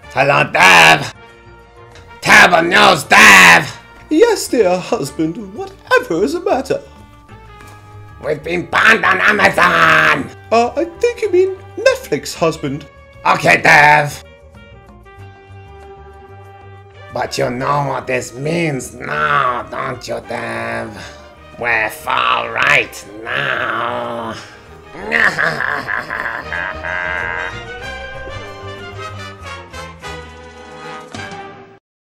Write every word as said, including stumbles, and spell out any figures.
Hello, Dev! Terrible news, Dev! Yes, dear husband, whatever is the matter? We've been banned on Amazon! Uh, I think you mean Netflix, husband. Okay, Dev. But you know what this means now, don't you, Dev? We're far right now.